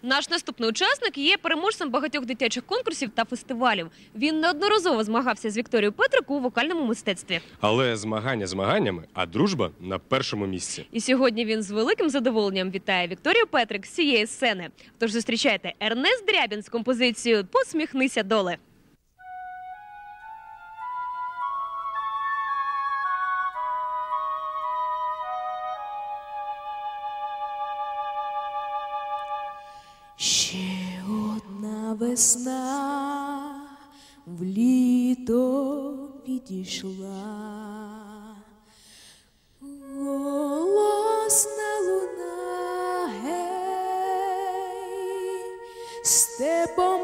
Наш наступний учасник є переможцем багатьох дитячих конкурсів та фестивалів. Він неодноразово змагався з Вікторією Петрик у вокальному мистецтві. Але змагання змаганнями, а дружба на першому місці. І сьогодні він з великим задоволенням вітає Вікторію Петрик з цієї сцени. Тож зустрічайте Ернест Дрябін з композицією «Посміхнися, доле». Ще одна весна в літо підійшла, голосна луна, гей, степом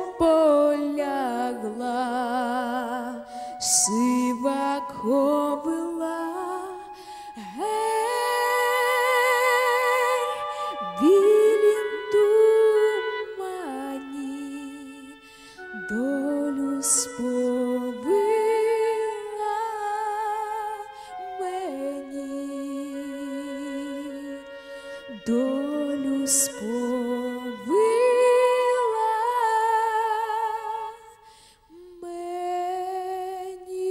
полягла, сива ковила, гей, білім долю сповила мені, долю сповила мені.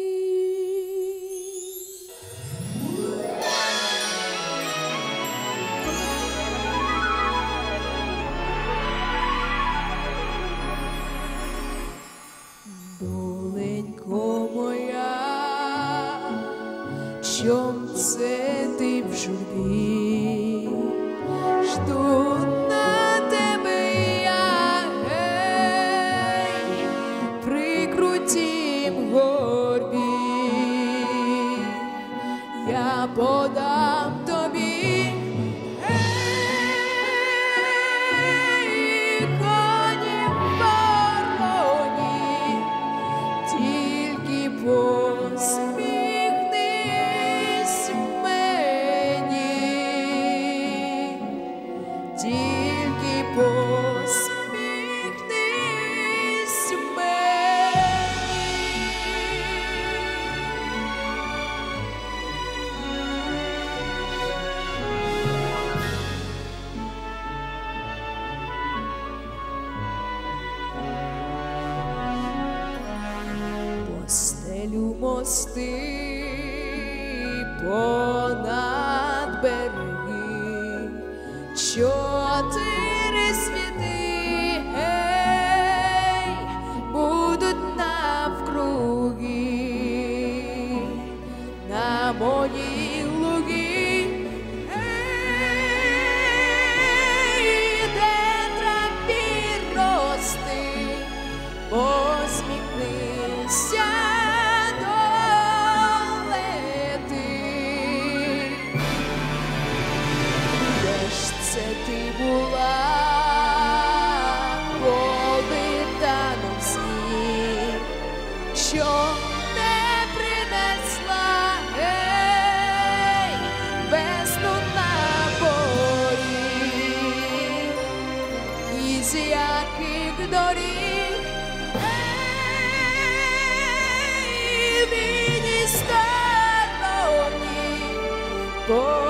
Доленько моя, чом це ти в журбі? Жду на тебе я, гей, при крутім горбі. Я подам тобі, гей, коні вороні, тільки посміхнись мені, тільки посміхнись мені. Постелю мости понад береги, 4 світи, гей, будуть навкруги, на моїй лугі, гей, де траві рости, посміхнися, це ти була, коли танув сніг, що не принесла, гей, весну на поріг, із яких доріг, гей, він із стороні